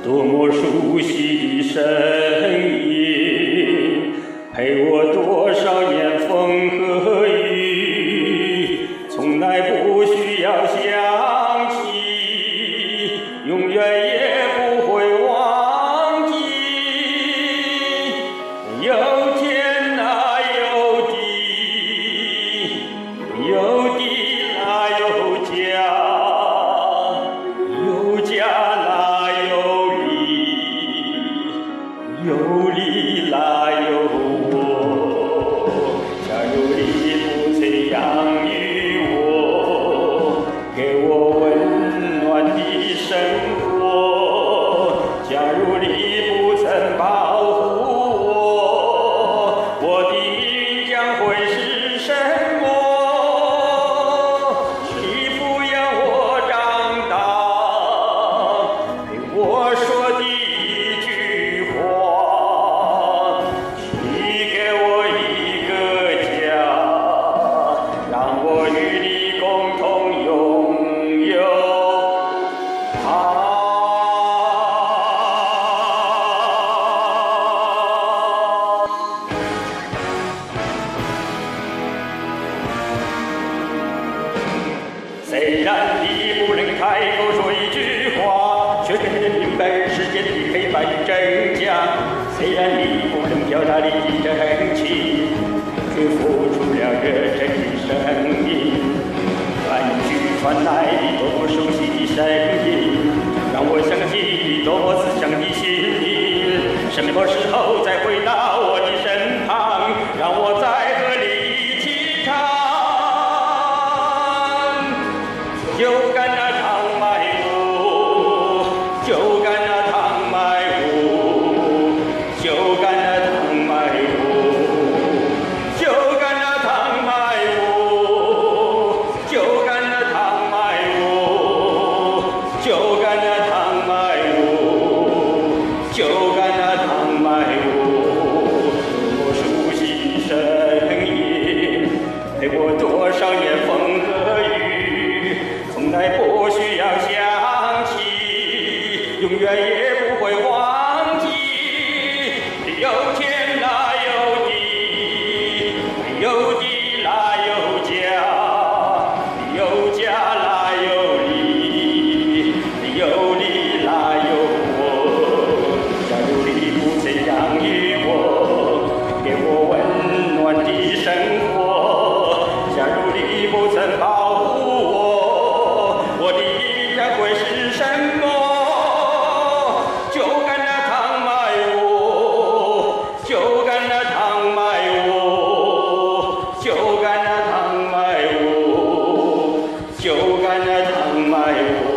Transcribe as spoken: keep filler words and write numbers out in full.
多么熟悉的声音，陪我多少年风和雨，从来不需要想起，永远也不会忘记。有天哪有地，有地哪有家，有家哪有理，有理哪有我。假如你不曾养育我，给我温暖的生活，假如你不曾保护我，我的命运将会是什么？是抚养我长大，陪我说的一句话，是给我一个家，让我与你共同拥有它。虽然你不能开口说一句话，却更能明白世间的黑白与真假。虽然你不能表达你的真情，却付出了热忱的生命。远去传来的多么熟悉的声音，让我想起你多么慈祥的心灵。什么时候再回到我的身旁，让我再和你一起唱。就干那趟迈步，就干那趟迈步，就干那趟迈步，就干那趟迈步，就干那趟迈步，就干那趟迈步，就干那趟迈步。多熟悉的声音，陪我多少年风和雨，从来不需要想起，永远也不会忘记。有天哪有地，有地哪有家，有家哪有理，有理哪有我。假如你不曾养育我，给我温暖的生活，假如你不曾保护我，我的命运将会是什么？就干那趟迈步，就干那趟迈步，就干那趟迈步，就干那趟迈步。